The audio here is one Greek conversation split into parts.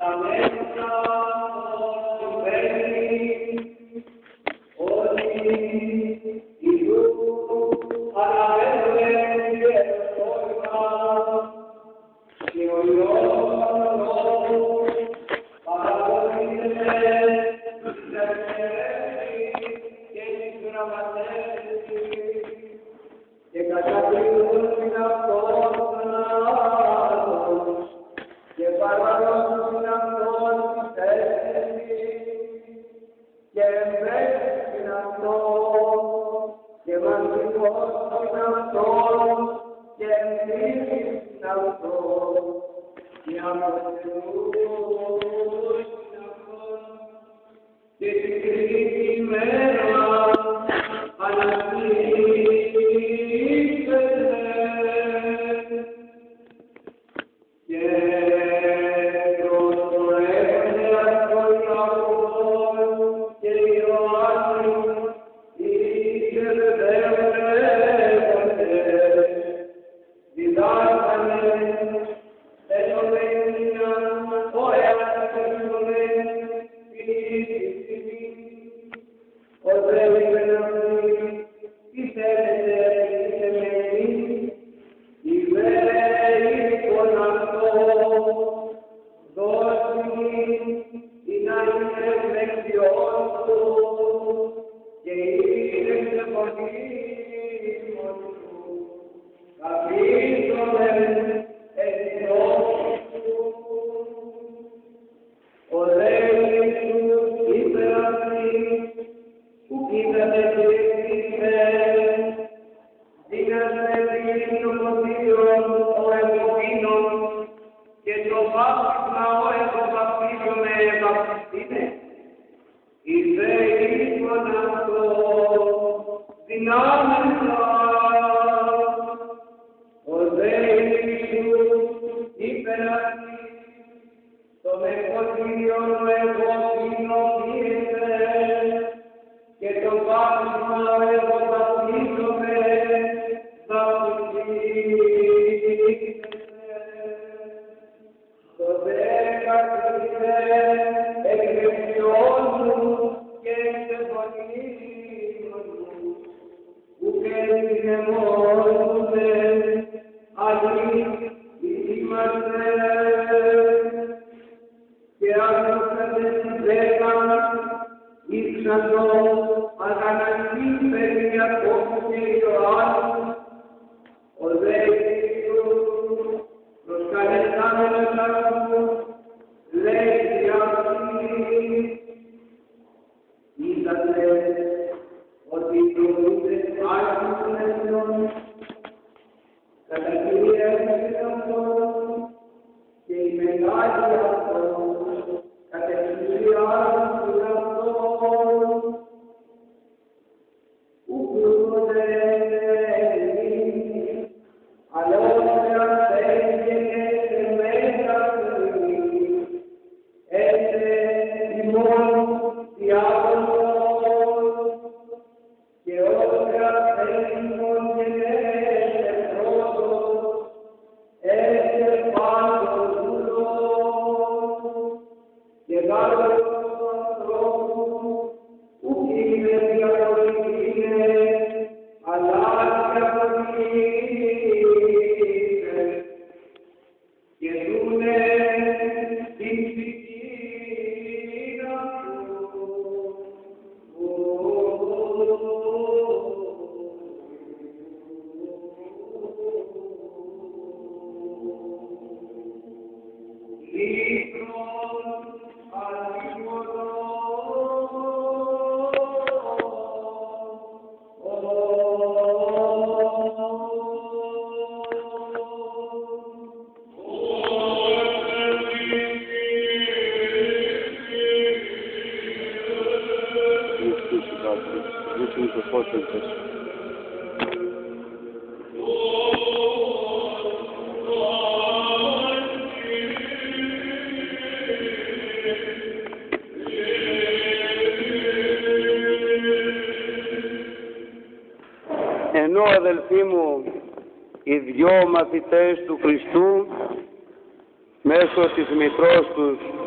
Ενώ, αδελφοί μου, οι δυο μαθητές του Χριστού μέσω της μητρός τους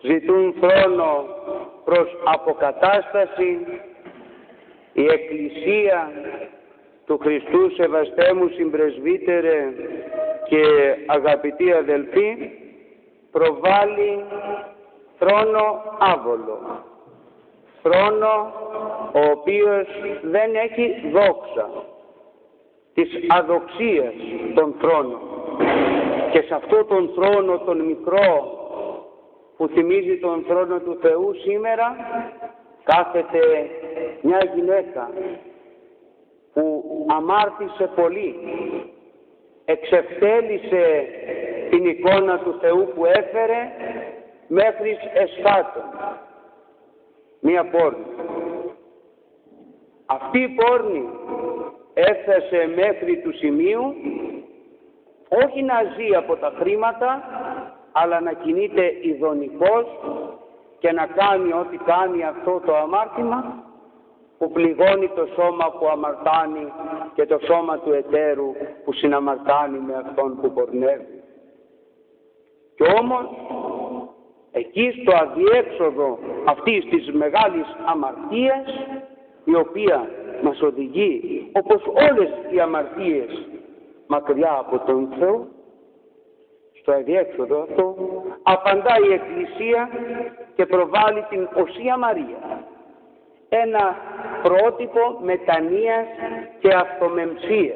ζητούν θρόνο προς αποκατάσταση. Η Εκκλησία του Χριστού σεβαστέ μου συμπρεσβύτερε και αγαπητοί αδελφοί, προβάλλει θρόνο άβολο, θρόνο ο οποίος δεν έχει δόξα, της αδοξίας τον θρόνο. Και σε αυτόν τον θρόνο τον μικρό που θυμίζει τον θρόνο του Θεού σήμερα κάθεται μια γυναίκα που αμάρτησε πολύ, εξευτέλισε την εικόνα του Θεού που έφερε μέχρι εσχάτων. Μία πόρνη. Αυτή η πόρνη έφτασε μέχρι του σημείου όχι να ζει από τα χρήματα, αλλά να κινείται ειδονικός και να κάνει ό,τι κάνει αυτό το αμάρτημα που πληγώνει το σώμα που αμαρτάνει και το σώμα του εταίρου που συναμαρτάνει με αυτόν που πορνεύει. Κι όμως εκεί στο αδιέξοδο αυτής της μεγάλης αμαρτίας, η οποία μας οδηγεί όπως όλες οι αμαρτίες μακριά από τον Θεό, στο αδιέξοδο αυτό απαντά η Εκκλησία και προβάλλει την Οσία Μαρία, ένα πρότυπο μετανοίας και αυτομεμψίας.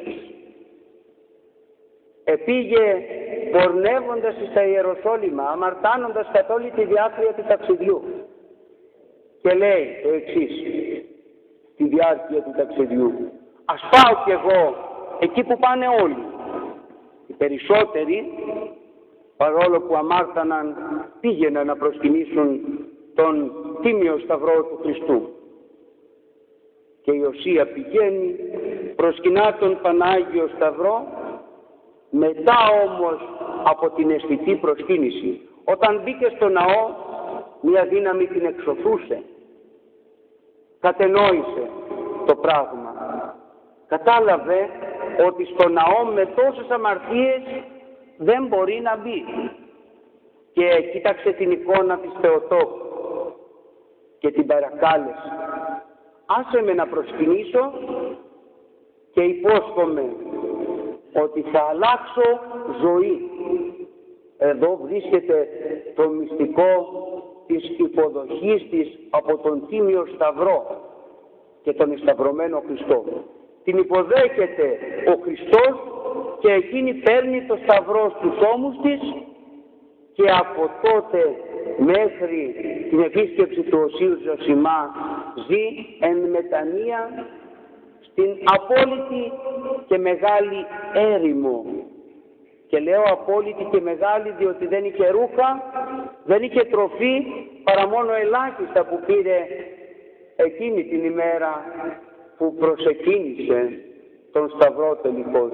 Επήγε πορνεύοντας στα Ιεροσόλυμα, αμαρτάνοντας καθ' όλη τη διάρκεια του ταξιδιού, και λέει το εξής τη διάρκεια του ταξιδιού: ας πάω κι εγώ εκεί που πάνε όλοι. Οι περισσότεροι, παρόλο που αμάρταναν, πήγαιναν να προσκυνήσουν τον τίμιο σταυρό του Χριστού. Και η Οσία πηγαίνει, προσκυνά τον Πανάγιο Σταυρό, μετά όμως από την αισθητή προσκύνηση, όταν μπήκε στο ναό, μια δύναμη την εξωθούσε. Κατενόησε το πράγμα. Κατάλαβε ότι στο ναό με τόσες αμαρτίες δεν μπορεί να μπει. Και κοίταξε την εικόνα της Θεοτόκου και την παρακάλεσε: άσε με να προσκυνήσω και υπόσχομαι ότι θα αλλάξω ζωή. Εδώ βρίσκεται το μυστικό της υποδοχής της από τον Τίμιο Σταυρό και τον εσταυρωμένο Χριστό. Την υποδέχεται ο Χριστός και εκείνη παίρνει το σταυρό στους ώμους της, και από τότε μέχρι την επίσκεψη του Οσίου Ζωσιμά ζει εν μετανία στην απόλυτη και μεγάλη έρημο. Και λέω απόλυτη και μεγάλη διότι δεν είχε ρούχα, δεν είχε τροφή, παρά μόνο ελάχιστα που πήρε εκείνη την ημέρα που προσεκίνησε τον Σταυρό τελικώς.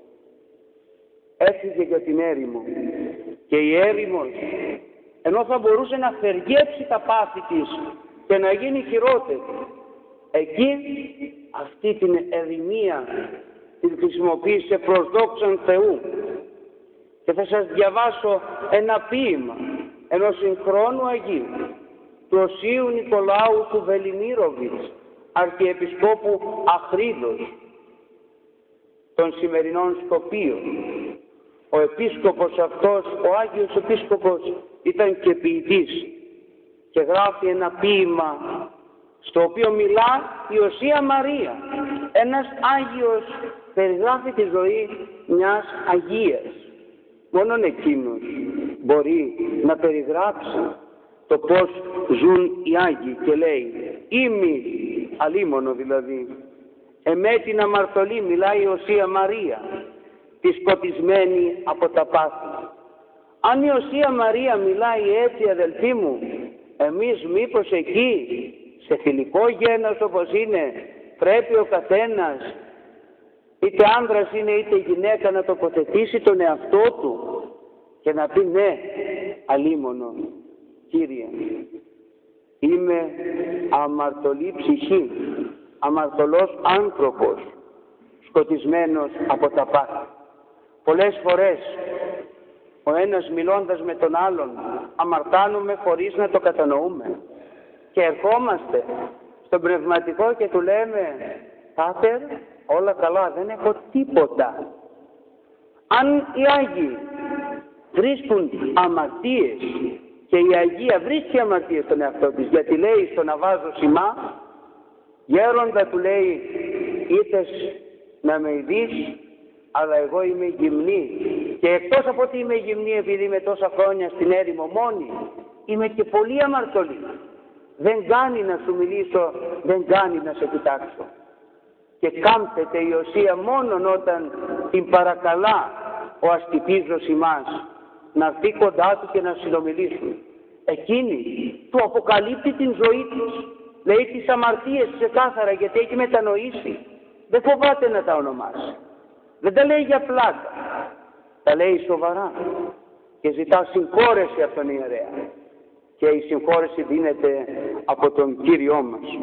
Έφυγε για την έρημο, και η έρημος, ενώ θα μπορούσε να θεργέψει τα πάθη της και να γίνει χειρότερη, εκεί αυτή την ερημία την χρησιμοποίησε προς δόξαν Θεού. Και θα σας διαβάσω ένα ποίημα ενός συγχρόνου Αγίου, του Οσίου Νικολάου του Βελιμίροβιτς, Αρχιεπισκόπου Αχρίδος των σημερινών Σκοπίων. Ο επίσκοπος αυτός, ο Άγιος Επίσκοπος, ήταν και ποιητής και γράφει ένα ποίημα στο οποίο μιλά η Οσία Μαρία. Ένας Άγιος περιγράφει τη ζωή μιας Αγίας. Μόνον εκείνος μπορεί να περιγράψει το πώς ζουν οι Άγιοι, και λέει: «Ήμι», αλίμονο δηλαδή, «εμέ την αμαρτωλή», μιλάει η Οσία Μαρία, τη σκοτισμένη από τα πάθη. Αν η Οσία Μαρία μιλάει έτσι, αδελφοί μου, εμείς μήπως εκεί, σε θηλυκό γένος όπως είναι, πρέπει ο καθένας, είτε άνδρας είναι είτε γυναίκα, να τοποθετήσει τον εαυτό του και να πει: ναι, αλίμονο, Κύριε, είμαι αμαρτωλή ψυχή, αμαρτωλός άνθρωπος, σκοτισμένος από τα πάθη. Πολλές φορές ο ένας μιλώντας με τον άλλον αμαρτάνουμε χωρίς να το κατανοούμε. Και ερχόμαστε στον πνευματικό και του λέμε «Πάτερ, όλα καλά, δεν έχω τίποτα». Αν οι Άγιοι βρίσκουν αμαρτίες και η Αγία βρίσκει αμαρτίες στον εαυτό της, γιατί λέει στον Αβάζο Σιμά, γέροντα του λέει, ήθες να με ειδείς, αλλά εγώ είμαι γυμνή. Και εκτός από ότι είμαι γυμνή, επειδή είμαι τόσα χρόνια στην έρημο μόνη, είμαι και πολύ αμαρτωλή. Δεν κάνει να σου μιλήσω, δεν κάνει να σε κοιτάξω. Και κάμφεται η Οσία μόνον όταν την παρακαλά ο Ασκυπίζος ημάς να έρθει κοντά του και να συνομιλήσουν. Εκείνη του αποκαλύπτει την ζωή της. Λέει τις αμαρτίες ξεκάθαρα, γιατί έχει μετανοήσει. Δεν φοβάται να τα ονομάσει. Δεν τα λέει για πλάκα. Τα λέει σοβαρά. Και ζητά συγχώρεση από τον ιερέα. Και η συγχώρεση δίνεται από τον Κύριό μας.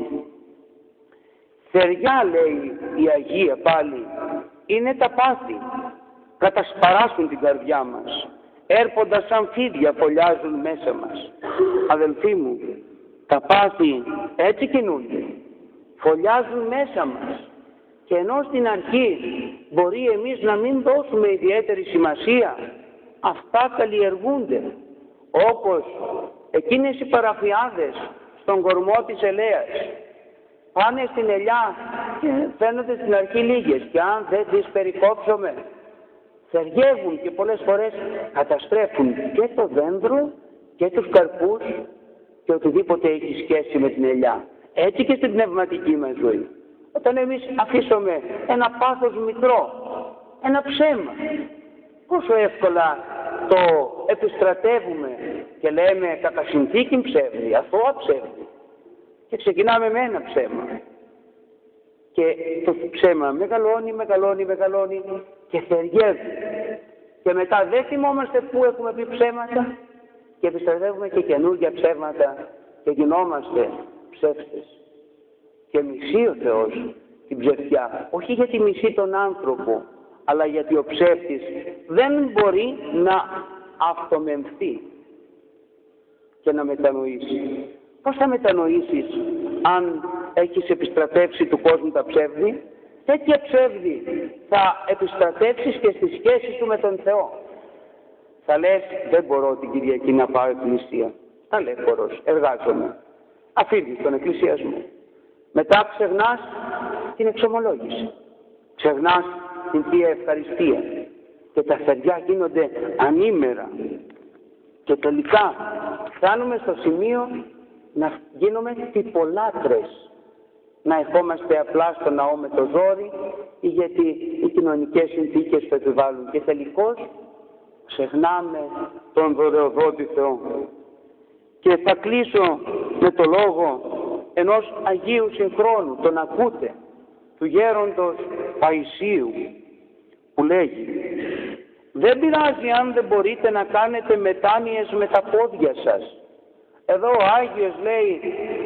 Θεριά, λέει η Αγία πάλι, είναι τα πάθη. Κατασπαράσουν την καρδιά μας. Έρποντας σαν φίδια φωλιάζουν μέσα μας. Αδελφοί μου, τα πάθη έτσι κινούνται. Φωλιάζουν μέσα μας. Και ενώ στην αρχή μπορεί εμείς να μην δώσουμε ιδιαίτερη σημασία, αυτά καλλιεργούνται. Όπως εκείνες οι παραφιάδες στον κορμό της ελαίας. Πάνε στην ελιά και φαίνονται στην αρχή λίγες και αν δεν τις περικόψουμε θεριεύουν και πολλές φορές καταστρέφουν και το δέντρο και τους καρπούς και οτιδήποτε έχει σχέση με την ελιά. Έτσι και στην πνευματική μας ζωή. Όταν εμείς αφήσουμε ένα πάθος μικρό, ένα ψέμα, πόσο εύκολα το επιστρατεύουμε και λέμε κατά συνθήκη ψεύδι, αθώα ψεύδι. Και ξεκινάμε με ένα ψέμα. Και το ψέμα μεγαλώνει και θεριεύει. Και μετά δεν θυμόμαστε πού έχουμε πει ψέματα και επιστρατεύουμε και καινούργια ψέματα και γινόμαστε ψεύτες. Και μισεί ο Θεός την ψευτιά, όχι γιατί μισεί τον άνθρωπο, αλλά γιατί ο ψεύτης δεν μπορεί να αυτομεμφθεί και να μετανοήσει. Πώς θα μετανοήσεις αν έχεις επιστρατεύσει του κόσμου τα ψεύδη? Τέτοια ψεύδη θα επιστρατεύσεις και στη σχέση σου με τον Θεό. Θα λες, δεν μπορώ την Κυριακή να πάω εκκλησία. Ταλέπορος, εργάζομαι. Αφήνεις τον εκκλησιασμό. Μετά ξεχνάς την εξομολόγηση. Ξεχνάς την Θεία Ευχαριστία. Και τα θεριά γίνονται ανήμερα. Και τελικά φτάνουμε στο σημείο να γίνουμε τυπολάτρες. Να ερχόμαστε απλά στο ναό με το ζόρι ή γιατί οι κοινωνικές συνθήκες το επιβάλλουν. Και τελικώς ξεχνάμε τον δωρεοδότη Θεό. Και θα κλείσω με το λόγο ενός Αγίου συγχρόνου, τον ακούτε, του γέροντος Παϊσίου, που λέγει «Δεν πειράζει αν δεν μπορείτε να κάνετε μετάνοιες με τα πόδια σας». Εδώ ο Άγιος λέει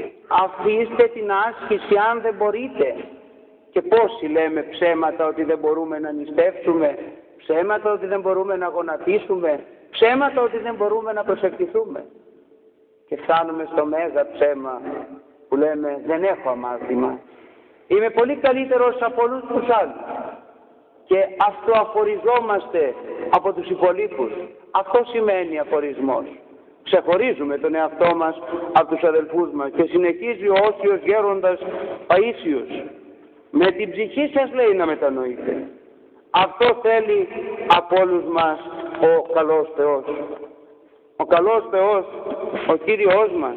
αφήστε την άσκηση αν δεν μπορείτε. Και πόσοι λέμε ψέματα ότι δεν μπορούμε να νηστεύσουμε, ψέματα ότι δεν μπορούμε να γονατίσουμε, ψέματα ότι δεν μπορούμε να προσευχηθούμε. Και φτάνουμε στο μέγα ψέμα που λέμε δεν έχω αμάρτημα. Είμαι πολύ καλύτερος από όλους τους άλλους. Και αυτοαφοριζόμαστε από τους υπολείπους. Αυτό σημαίνει αφορισμός. Ξεχωρίζουμε τον εαυτό μας από τους αδελφούς μας. Και συνεχίζει ο Όσιος γέροντας Παΐσιος. Με την ψυχή σας λέει να μετανοείτε. Αυτό θέλει από όλους μας ο καλός Θεός. Ο καλός Θεός, ο Κύριος μας,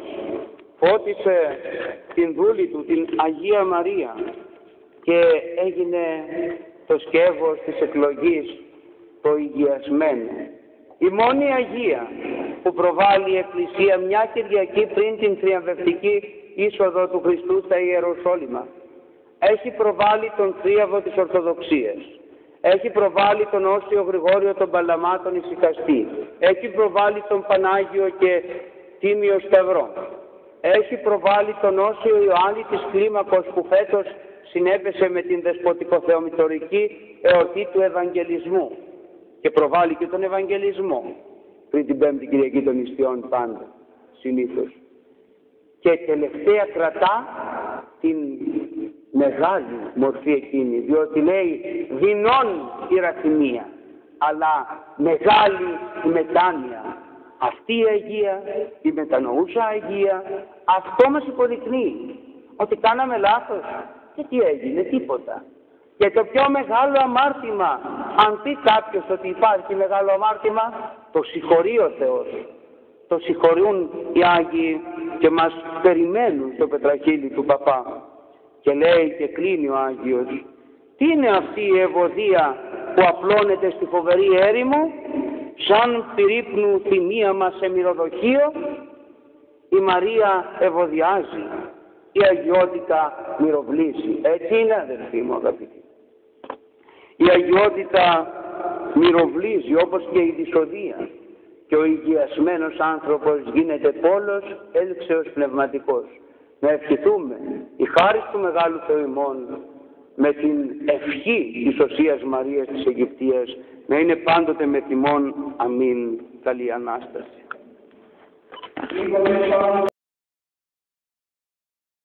φώτισε την δούλη του, την Αγία Μαρία, και έγινε το σκεύος της εκλογής, το υγιασμένο. Η μόνη Αγία που προβάλλει η Εκκλησία μια Κυριακή πριν την θριαμβευτική είσοδο του Χριστού στα Ιεροσόλυμα, έχει προβάλλει τον θρίαβο της Ορθοδοξίας. Έχει προβάλλει τον Όσιο Γρηγόριο τον Παλαμάτων ησυχαστή. Έχει προβάλλει τον Πανάγιο και Τίμιο Σταυρό. Έχει προβάλλει τον Όσιο Ιωάννη της Κλίμακος που φέτος συνέπεσε με την δεσποτικοθεομητορική εορτή του Ευαγγελισμού. και προβάλλει και τον Ευαγγελισμό πριν την Πέμπτη Κυριακή των Ιστιών πάντα, συνήθως. Και τελευταία κρατά την μεγάλη μορφή εκείνη, διότι λέει δεινών η ραθυμία, αλλά μεγάλη η μετάνοια. Αυτή η Αγία, η μετανοούσα Αγία, αυτό μας υποδεικνύει ότι κάναμε λάθος. Και τι έγινε, τίποτα. Και το πιο μεγάλο αμάρτημα, αν πει κάποιος ότι υπάρχει μεγάλο αμάρτημα, το συγχωρεί ο Θεός. Το συγχωρούν οι Άγιοι και μας περιμένουν στο πετραχύλι του Παπά. Και λέει και κλείνει ο Άγιος, τι είναι αυτή η ευωδία που απλώνεται στη φοβερή έρημο, σαν πυρύπνου θυμία μας σε μυρωδοχείο? Η Μαρία ευωδιάζει, η αγιότητα μυροβλήσει. Έτσι είναι, αδελφοί μου αγαπητοί. Η αγιότητα μυροβλίζει, όπως και η δυσοδεία. Και ο υγιασμένος άνθρωπος γίνεται πόλος έλξεως πνευματικός. Να ευχηθούμε η χάρις του Μεγάλου Θεού ημών με την ευχή της Οσίας Μαρίας της Αιγυπτίας να είναι πάντοτε με τιμών. Αμήν. Καλή Ανάσταση.